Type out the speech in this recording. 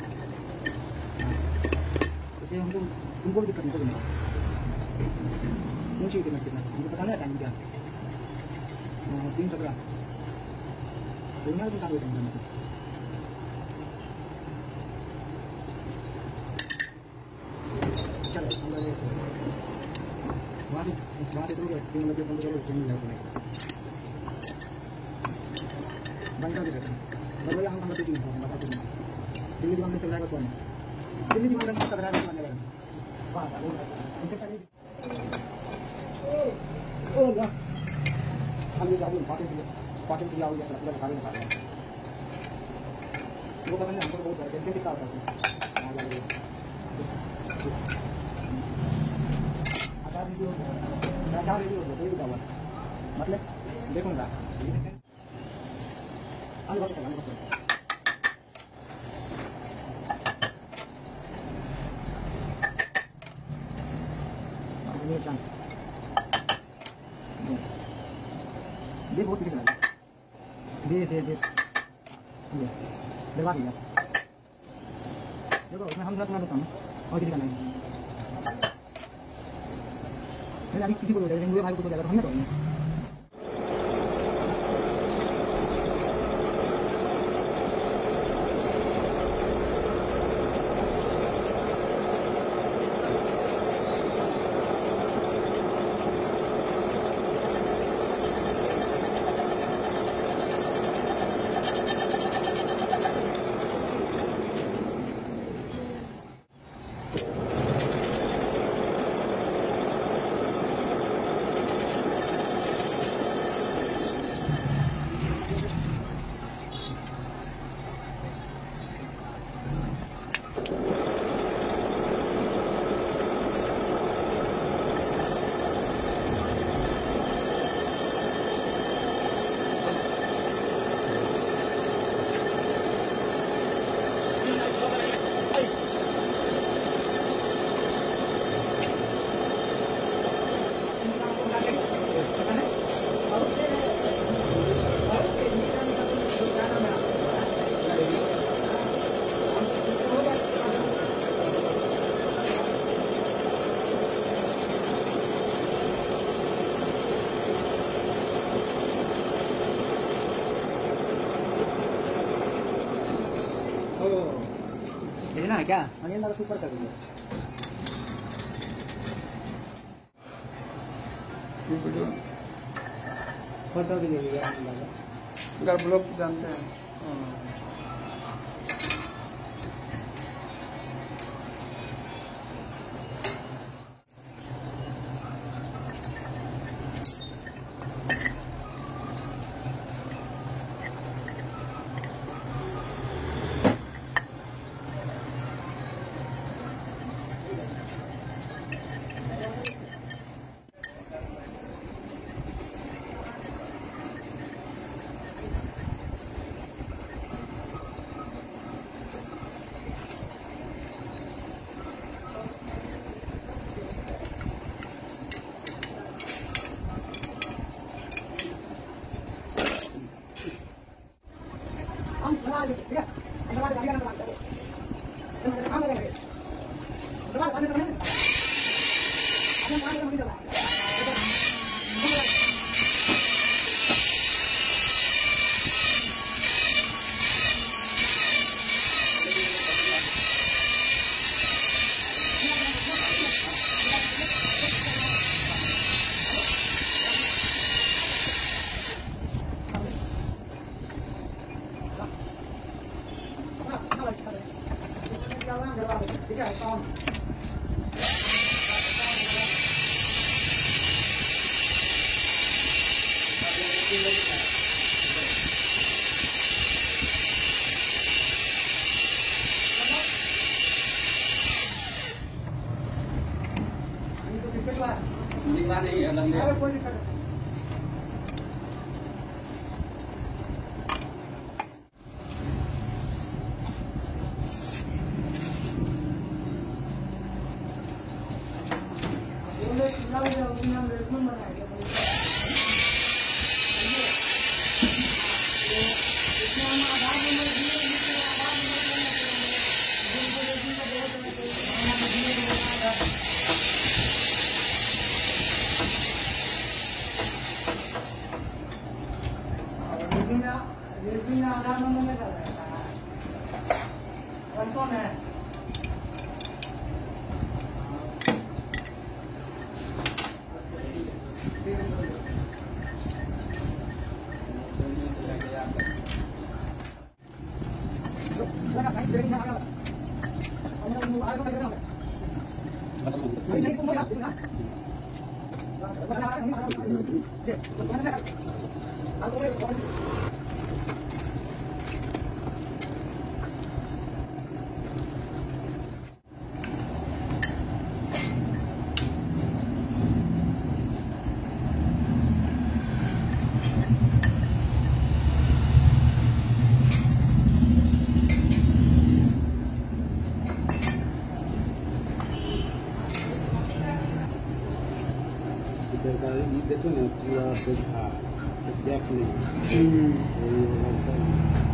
इसे हमको उनको भी दिक्कत नहीं ऊँची कितना हमको पता नहीं टाइम क्या 3:15 दुनिया में चालू टाइम चलो वहाँ से तो 3 बजे 15 चेंज हो जाएगा बंद कर देते हैं बस वही हम करते हैं बस आते हैं दिल्ली दीवान से लाएगा सोने दिल्ली दीवान से करा है बनेगा वाह इनसे पहले ओ वाह हम ये जाओ पाचन क्रिया हो जैसा पूरा खाने खा रहे हैं वो पसंद है हमको बहुत टेंशन कितना होता है आचार वीडियो कोई भी हुआ मतलब देखूंगा आगे बढ़ चल देश बहुत पीछे चला गया देश बर्बाद हो गया देखो उसमें हम रखना तो कम और किसी का नहीं अभी किसी को मुझे भाई को तो ज़्यादा हमने तो भेजना है क्या अनिल वाला सुपर कर दिया फोटो भी ले लिया अगर ब्लॉग जानते हैं नहीं है लंबे कौन है? लगा भाई ब्रेक में आ गया। हम आगे बढ़ रहे हैं। नहीं तुम बोला ना। ये तो कौन सा? आप इधर का ये देखो ना पूरा देखा गैप नहीं